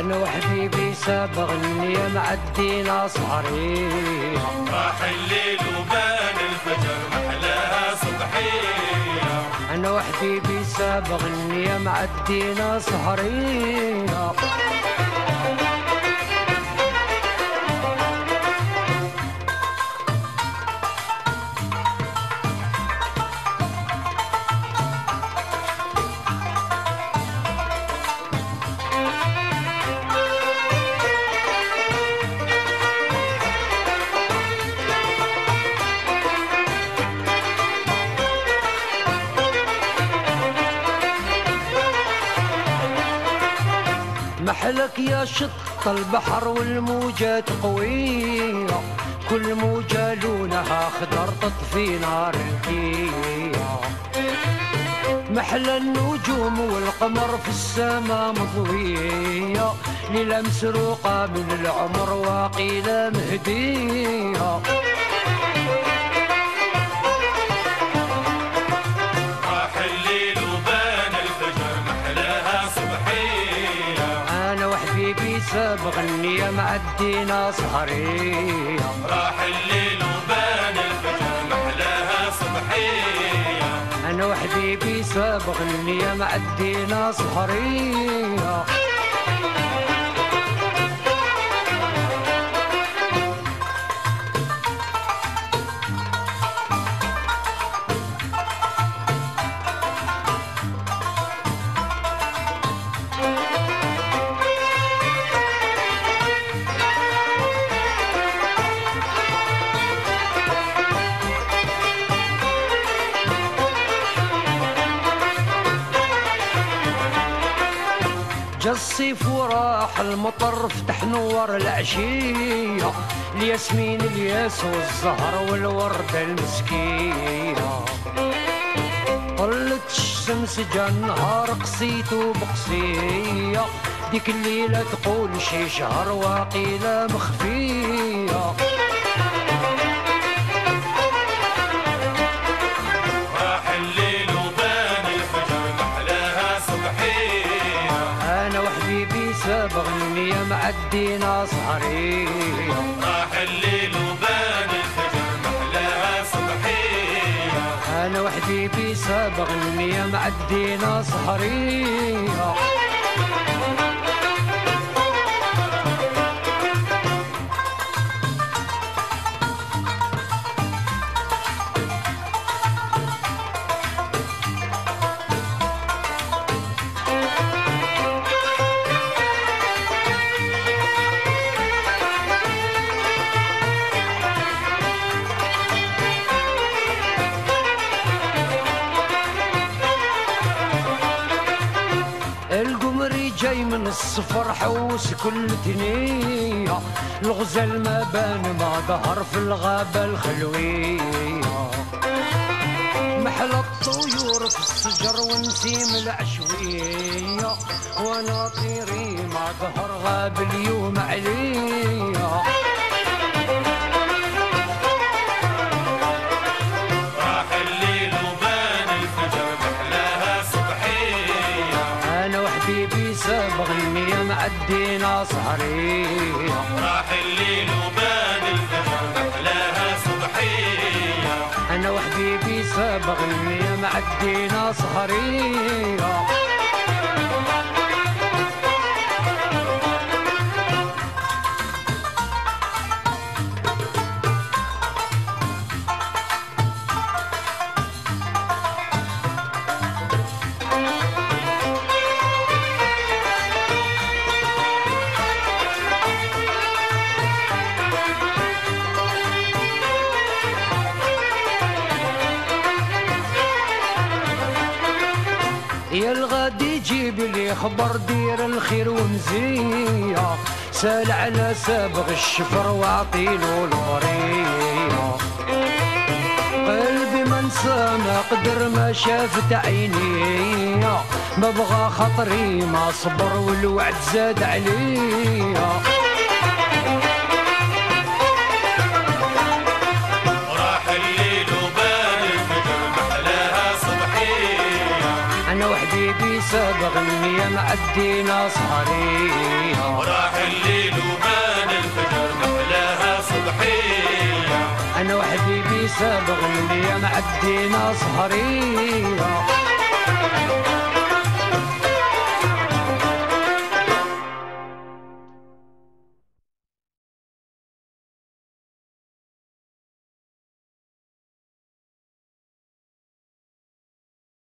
انا وحبيبي سابغ النية معدينا صهرية، راح الليل وبان الفجر محلاها صبحية. انا وحبيبي سابغ النية معدينا صهرية. محلك يا شط البحر والموجات قوية، كل موجة لونها خضر تطفي نار الكية. محلى النجوم والقمر في السما مضوية، ليلة مسروقة من العمر وقيلة مهدية. راح الليل وبان الفجر محلاها صبحية، أنا وحبيبي سابغ النية معدينا صهرية. راح الليل وبان الفجر محلاها صبحية. أنا وحبيبي سابغ النية معدينا صهرية. جا الصيف وراح المطر فتح نور العشية، الياسمين الياس والزهر والوردة المسكية. طلت الشمس جا النهار قصيتو بقصية، ديك الليلة تقول شي شهر وقيلة مخفية. راح الليل وبان الفجر محلاها صبحية، أنا وحبيبي سابغ النية معدينا صهرية. راح الليل وبان الفجر محلاها صبحية. أنا وحبيبي سابغ النية معدينا صهرية. القمري جاي من الصفر حوس كل ثنية، الغزال ما بان ما ظهر في الغابة الخلوية. محلى الطيور في الشجر ونسيم العشوية، وانا طيري ما ظهر غاب اليوم عليا. راح الليل وبان الفجر محلاها صبحية، أنا وحبيبي سابغ النية معدينا صهرية. راح الليل وبان الفجر محلاها صبحية. أنا وحبيبي سابغ النية معدينا صهرية. يا الغادي جيب لي خبر دير الخير ومزية، سال على سابغ الشفر واعطيلو الغرية. قلبي ما نسى ما قدر ما شافت عيني، ما بغى خطري ما صبر والوعد زاد عليا. وراح الليل وبان الفجر محلاها صبحية، أنا وحدي وحبيبي سابق النية معدينا سهرية وراح الليل وبان الفجر محلاها صبحية أنا وحبيبي سابق النية معدينا سهرية